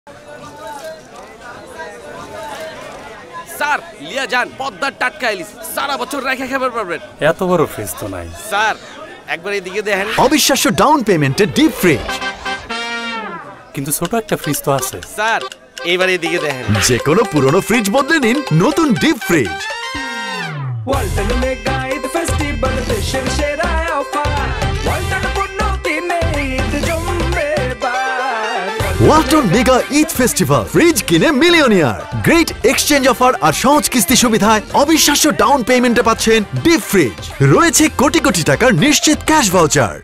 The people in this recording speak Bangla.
স্যার লিয়া যান, পদ্মার টাটকা ইলিশ সারা বছর রেখে খাবার পারবেন। এত বড় ফ্রিজ তো নাই স্যার, একবার এদিকে দেখেন। অবিশ্বাস্য ডাউন পেমেন্টে ডিপ ফ্রিজ। কিন্তু ছোট একটা ফ্রিজ তো আছে। স্যার এইবার এদিকে দেখেন। যে কোনো পুরনো ফ্রিজ বদলে নিন নতুন deep fridge. Walton mega Eid festival দেশের সেরা অফার। ওয়ালটন পণ্য কিনে ঈদ জমবে এবার। Walton mega Eid festival, fridge কিনে মিলিয়নিয়ার। গ্রেট এক্সচেঞ্জ অফার আর সহজ কিস্তি সুবিধায় অবিশ্বাস্য ডাউন পেমেন্টে পাচ্ছেন ডিপ ফ্রিজ। রয়েছে কোটি কোটি টাকার নিশ্চিত ক্যাশ ভাউচার।